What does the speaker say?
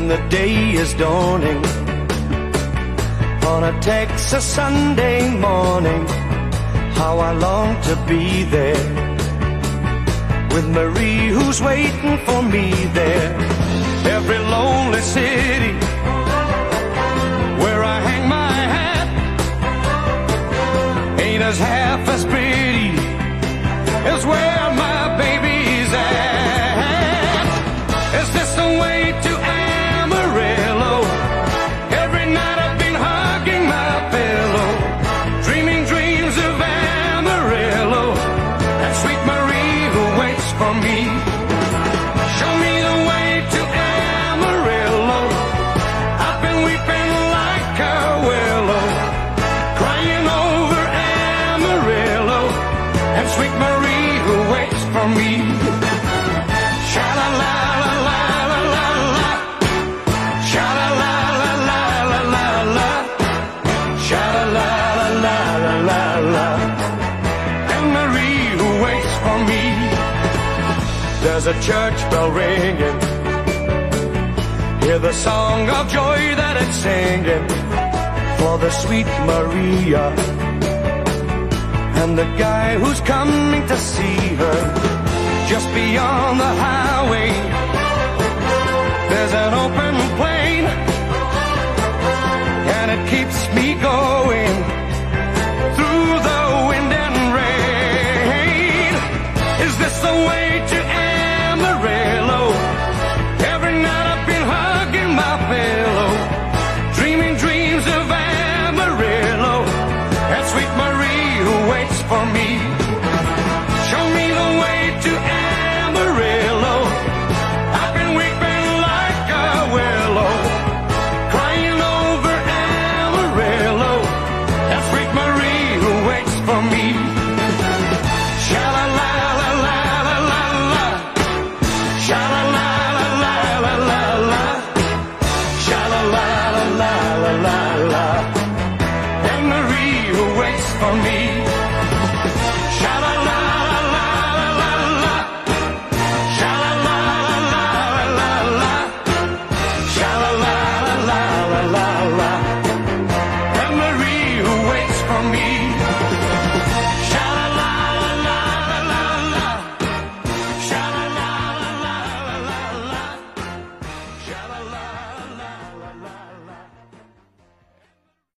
when the day is dawning on a Texas Sunday morning. How I long to be there with Marie, who's waiting for me there. Every lonely city where I hang my hat ain't as half as pretty as where my baby's at. Is this the way to Amarillo? Every night I've been hugging my pillow, dreaming dreams of Amarillo, and sweet Marie who waits for me. Show me the way to Amarillo. I've been weeping like a willow, crying over Amarillo, and sweet Marie who waits for me. Sha-la-la-la-la-la-la-la, sha-la-la-la-la-la-la, sha-la-la-la-la-la-la, and Marie who waits for me. There's a church bell ringing, hear the song of joy that it's singing for the sweet Maria and the guy who's coming to see her. Just beyond the highway there's an open plain, and it keeps me going through the wind and rain. Is this the way to Amarillo? Every night I've been hugging my pillow, dreaming dreams of Amarillo, and sweet Marie who waits for me.